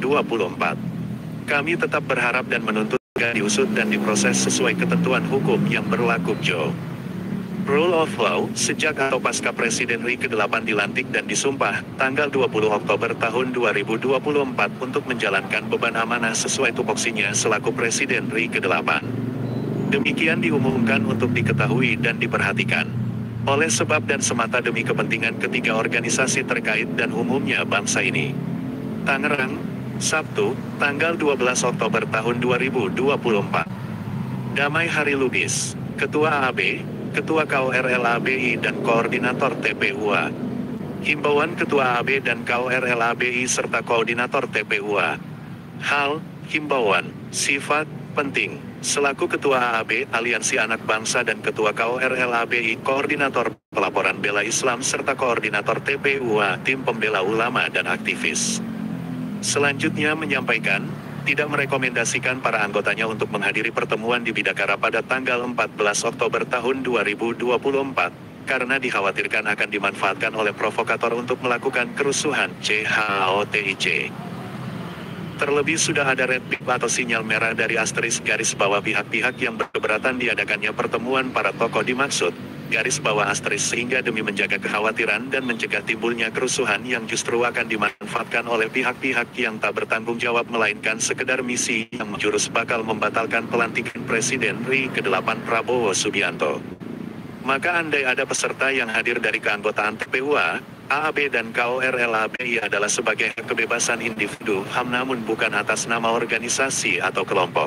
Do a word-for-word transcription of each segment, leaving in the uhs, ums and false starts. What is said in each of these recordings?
dua puluh empat. Kami tetap berharap dan menuntut agar diusut dan diproses sesuai ketentuan hukum yang berlaku. Joe. Rule of Law, sejak atau pasca Presiden Ri kedelapan dilantik dan disumpah, tanggal dua puluh Oktober tahun dua ribu dua puluh empat untuk menjalankan beban amanah sesuai tupoksinya selaku Presiden Ri kedelapan. Demikian diumumkan untuk diketahui dan diperhatikan. Oleh sebab dan semata demi kepentingan ketiga organisasi terkait dan umumnya bangsa ini. Tangerang, Sabtu, tanggal dua belas Oktober tahun dua ribu dua puluh empat. Damai Hari Lubis, Ketua A A B, Ketua K O R L A B I dan Koordinator T P U A. Himbauan Ketua A A B dan K O R L A B I serta Koordinator T P U A. Hal, himbauan, sifat, penting. Selaku Ketua A A B, Aliansi Anak Bangsa dan Ketua K O R L A B I, Koordinator Pelaporan Bela Islam serta Koordinator T P U A, Tim Pembela Ulama dan Aktivis. Selanjutnya menyampaikan, tidak merekomendasikan para anggotanya untuk menghadiri pertemuan di Bidakara pada tanggal empat belas Oktober tahun dua ribu dua puluh empat, karena dikhawatirkan akan dimanfaatkan oleh provokator untuk melakukan kerusuhan. C H O T I C. Terlebih sudah ada red pip atau sinyal merah dari asterisk garis bawah pihak-pihak yang berkeberatan diadakannya pertemuan para tokoh dimaksud, garis bawah asterisk sehingga demi menjaga kekhawatiran dan mencegah timbulnya kerusuhan yang justru akan dimanfaatkan oleh pihak-pihak yang tak bertanggung jawab melainkan sekedar misi yang menjurus bakal membatalkan pelantikan Presiden Ri kedelapan Prabowo Subianto. Maka andai ada peserta yang hadir dari keanggotaan T P U A, A A B dan K O R L A B I adalah sebagai hak kebebasan individu H A M namun bukan atas nama organisasi atau kelompok.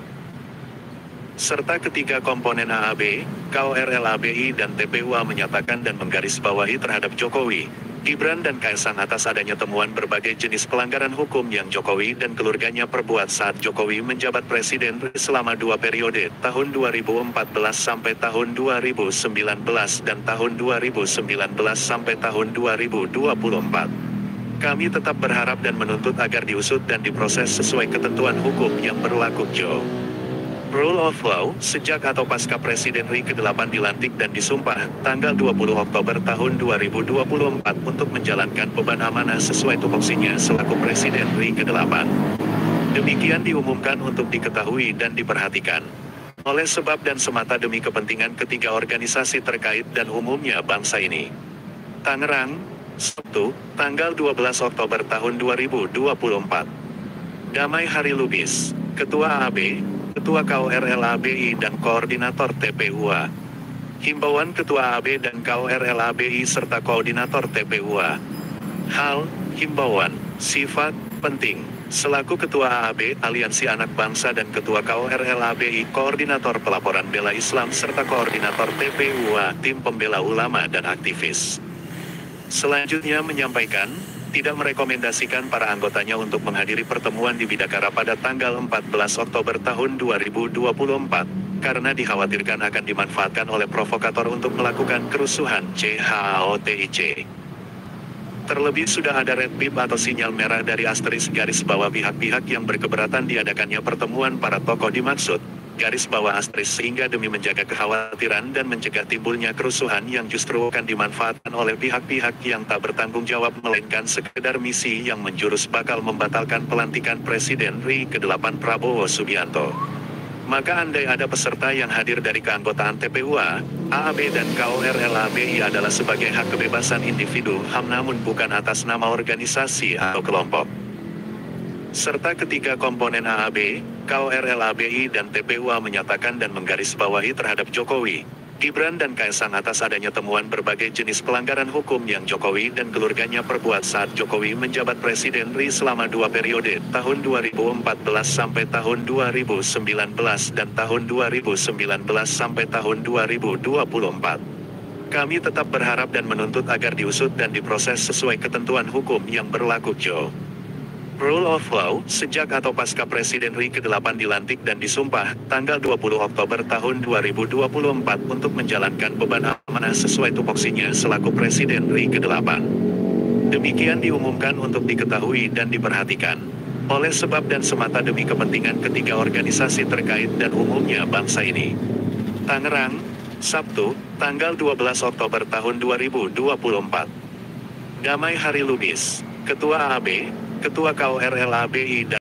Serta ketiga komponen A A B, K O R L A B I dan T P U A menyatakan dan menggarisbawahi terhadap Jokowi, Gibran dan Kaisang atas adanya temuan berbagai jenis pelanggaran hukum yang Jokowi dan keluarganya perbuat saat Jokowi menjabat Presiden selama dua periode, tahun dua ribu empat belas sampai tahun dua ribu sembilan belas dan tahun dua ribu sembilan belas sampai tahun dua ribu dua puluh empat. Kami tetap berharap dan menuntut agar diusut dan diproses sesuai ketentuan hukum yang berlaku. Joe. Rule of Law, sejak atau pasca Presiden Ri kedelapan dilantik dan disumpah, tanggal dua puluh Oktober tahun dua ribu dua puluh empat untuk menjalankan beban amanah sesuai tupoksinya selaku Presiden Ri kedelapan. Demikian diumumkan untuk diketahui dan diperhatikan. Oleh sebab dan semata demi kepentingan ketiga organisasi terkait dan umumnya bangsa ini. Tangerang, Sabtu, tanggal dua belas Oktober tahun dua ribu dua puluh empat. Damai Hari Lubis, Ketua A A B, Ketua K O R L A B I dan Koordinator T P U A. Himbauan Ketua A A B dan K O R L A B I serta Koordinator T P U A. Hal, himbauan, sifat, penting. Selaku Ketua A A B, Aliansi Anak Bangsa dan Ketua K O R L A B I, Koordinator Pelaporan Bela Islam serta Koordinator T P U A, Tim Pembela Ulama dan Aktivis. Selanjutnya menyampaikan, tidak merekomendasikan para anggotanya untuk menghadiri pertemuan di Bidakara pada tanggal empat belas Oktober tahun dua ribu dua puluh empat, karena dikhawatirkan akan dimanfaatkan oleh provokator untuk melakukan kerusuhan. C H O T I C. Terlebih sudah ada red pip atau sinyal merah dari asterisk garis bawah pihak-pihak yang berkeberatan diadakannya pertemuan para tokoh dimaksud, garis bawah asterisk sehingga demi menjaga kekhawatiran dan mencegah timbulnya kerusuhan yang justru akan dimanfaatkan oleh pihak-pihak yang tak bertanggung jawab melainkan sekedar misi yang menjurus bakal membatalkan pelantikan Presiden Ri kedelapan Prabowo Subianto. Maka andai ada peserta yang hadir dari keanggotaan T P U A, A A B dan K O R L A B I adalah sebagai hak kebebasan individu H A M namun bukan atas nama organisasi atau kelompok. Serta ketiga komponen A A B, K O R L A B I dan T P U A menyatakan dan menggarisbawahi terhadap Jokowi, Gibran dan Kaisang atas adanya temuan berbagai jenis pelanggaran hukum yang Jokowi dan keluarganya perbuat saat Jokowi menjabat Presiden Ri selama dua periode, tahun dua ribu empat belas sampai tahun dua ribu sembilan belas dan tahun dua ribu sembilan belas sampai tahun dua ribu dua puluh empat. Kami tetap berharap dan menuntut agar diusut dan diproses sesuai ketentuan hukum yang berlaku. Joe. Rule of Law, sejak atau pasca Presiden Ri kedelapan dilantik dan disumpah, tanggal dua puluh Oktober tahun dua ribu dua puluh empat untuk menjalankan beban amanah sesuai tupoksinya selaku Presiden Ri kedelapan. Demikian diumumkan untuk diketahui dan diperhatikan. Oleh sebab dan semata demi kepentingan ketiga organisasi terkait dan umumnya bangsa ini. Tangerang, Sabtu, tanggal dua belas Oktober tahun dua ribu dua puluh empat. Damai Hari Lubis, Ketua A A B, Ketua K O R L A B I dan